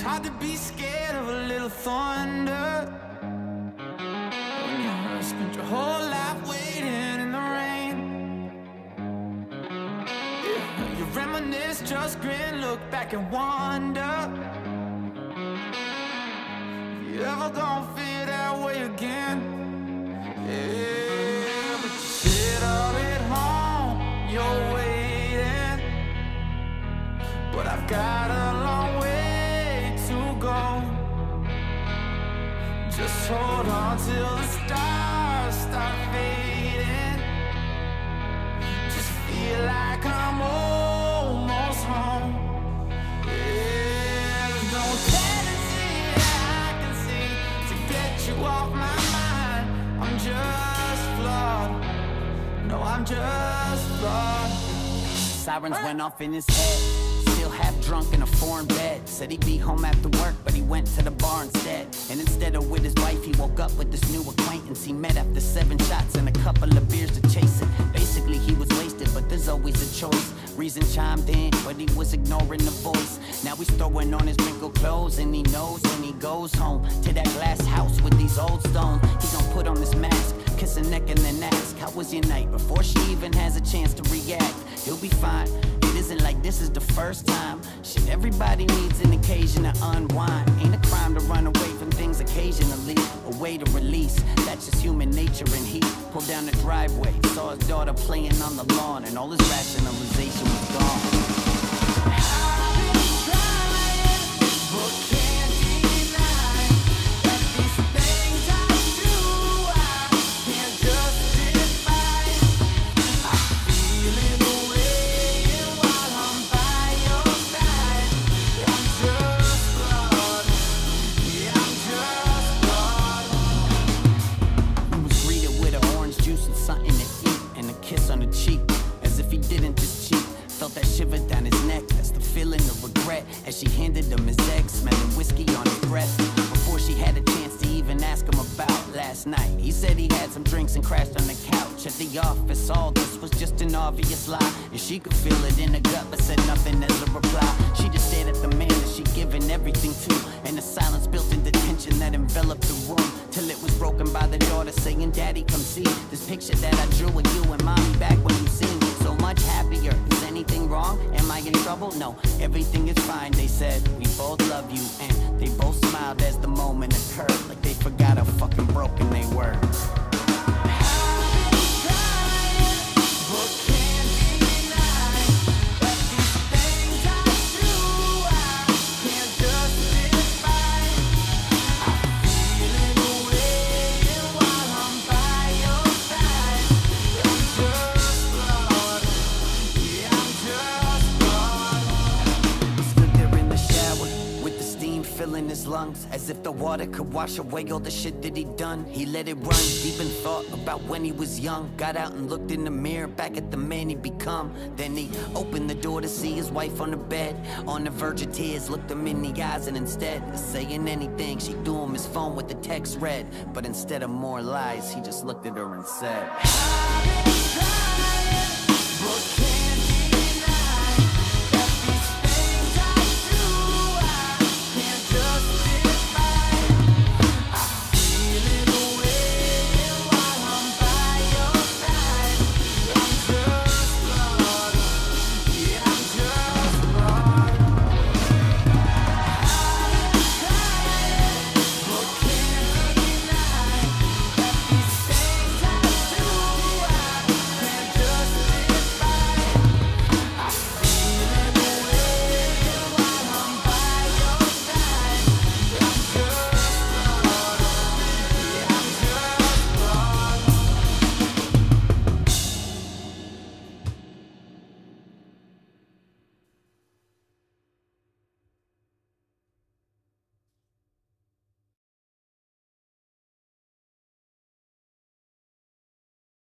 hard to be scared of a little thunder when you spent your whole life waiting in the rain. Yeah, you reminisce, just grin, look back and wonder, you ever gonna feel that way again? Yeah, but you sit up at home, you're waiting, but I've got a long way to go. Just hold on till the stars start fading. Just feel like I'm almost home. Yeah, there's no tendency I can see to get you off my mind. I'm just flawed. No, I'm just flawed. Sirens went off in his head, still half drunk in a foreign bed. Said he'd be home after work, but he went to the bar instead. And instead of with his wife, he woke up with this new acquaintance he met after 7 shots and a couple of beers to chase it. Basically he was wasted, but there's always a choice. Reason chimed in, but he was ignoring the voice. Now he's throwing on his wrinkled clothes, and he knows when he goes home to that glass house with these old stones, he gon' put on this mask, kiss her neck and then ask, how was your night? Before she even has a chance to react, he'll be fine. It isn't like this is the first time. Shit, everybody needs an occasion to unwind. Ain't a crime to run away from things occasionally, a way to release, that's just human nature. And he pulled down the driveway, saw his daughter playing on the lawn, and all his rationalization was gone. As she handed him his egg, smelling whiskey on his breath. Before she had a chance to even ask him about last night, he said he had some drinks and crashed on the couch at the office. All this was just an obvious lie, and she could feel it in her gut, but said nothing as a reply. She just stared at the man that she'd given everything to, and the silence built in the tension that enveloped the room, till it was broken by the daughter saying, Daddy, come see this picture that I drew of you and Mommy back when you seemed so much happier. Is anything wrong? Am I in trouble? No, everything is fine, they said. We both love you, and they both smiled as the moment occurred, like they forgot how fucking broken they were. Filling his lungs, as if the water could wash away all the shit that he'd done. He let it run deep in thought about when he was young. Got out and looked in the mirror, back at the man he'd become. Then he opened the door to see his wife on the bed, on the verge of tears, looked him in the eyes, and instead of saying anything, she threw him his phone with the text read. But instead of more lies, he just looked at her and said,